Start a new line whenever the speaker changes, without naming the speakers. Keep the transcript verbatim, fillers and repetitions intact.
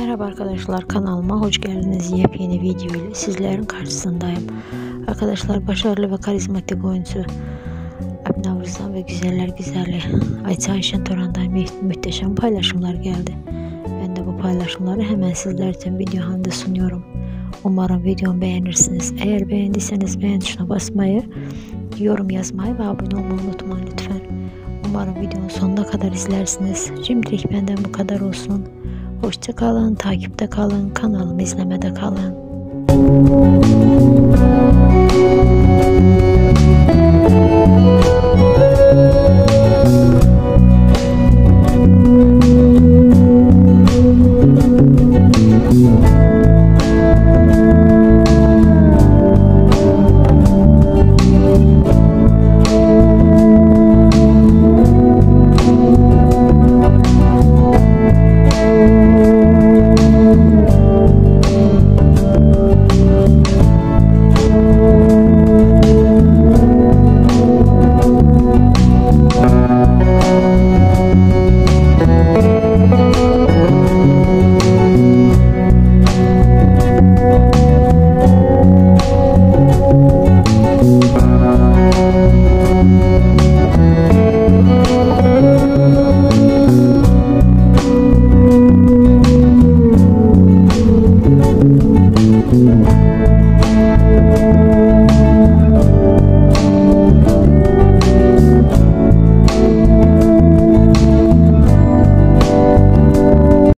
Merhaba arkadaşlar, kanalıma hoş geldiniz. Yepyeni video ile sizlerin karşısındayım. Arkadaşlar, başarılı ve karizmatik oyuncu Abna Rıza ve güzeller güzeli Ayça Ayşen Toran'dan mü muhteşem paylaşımlar geldi. Ben de bu paylaşımları hemen sizler için video halinde sunuyorum. Umarım videomu beğenirsiniz. Eğer beğendiyseniz beğen tuşuna basmayı, yorum yazmayı ve abone olmayı unutmayın lütfen. Umarım videonun sonuna kadar izlersiniz. Şimdilik benden bu kadar olsun. Hoşça kalın, takipte kalın, kanalımı izlemede kalın.